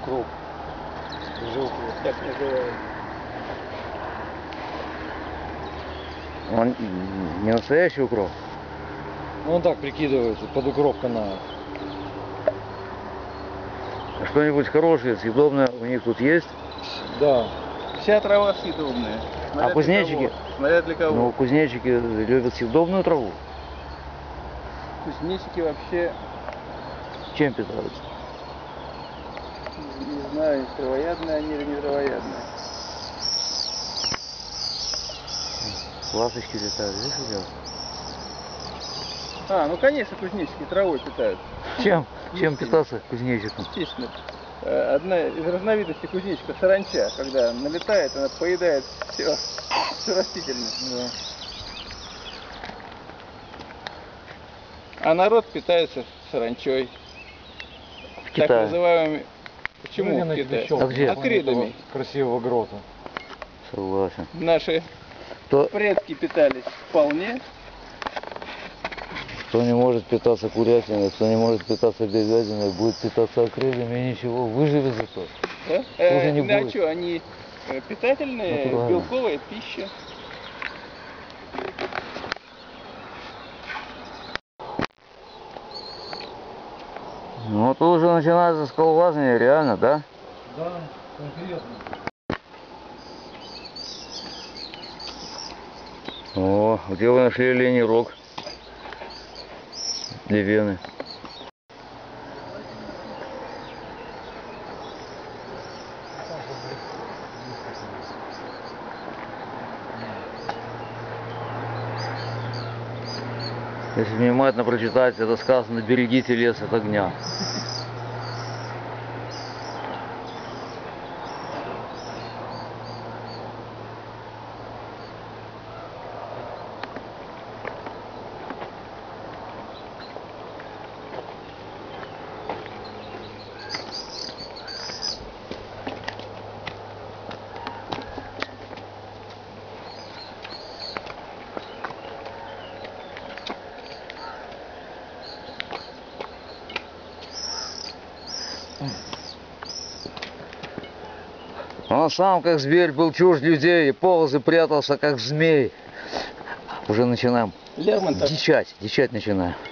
укроп. Укроп. Так называют. Он не настоящий укроп? Ну он так прикидывается, под укроп канала. Что-нибудь хорошее, съедобное у них тут есть? Да. Вся трава съедобная. А кузнечики? Смотря для кого. Ну, кузнечики любят съедобную траву. Кузнечики вообще, Чем питаются? не знаю, травоядные они или не травоядные. Ласточки летают, видишь, что делают? Ну конечно, кузнечики травой питаются. Чем? Чем питаться кузнечиком? Естественно. Одна из разновидностей кузнечика — саранча. Когда налетает, она поедает все растительное. Да. А народ питается саранчой. В Так Китае. называемыми. Почему в Китае? А где? Акридами. Красивого грота. Согласен. Наши Кто предки питались вполне. Кто не может питаться курятиной, кто не может питаться говядиной, будет питаться акрилями и ничего, выживет зато. Да? Хуже не А будет. что, они питательные, Натурально. белковая пища. Ну тут уже начинается скалолазание, реально, да? Да, конкретно. О, где вы нашли оленей рог? Для вены. Если внимательно прочитать, это сказано: берегите лес от огня. Он сам, как зверь, был чужд людей и полз и прятался, как змей. Уже начинаем Лермонтов дичать начинаем.